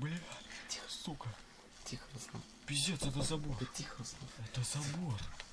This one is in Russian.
Бля, Тихо. сука. Тихо, Руслан. Пиздец, это забор. Да тихо, Руслан. Это забор.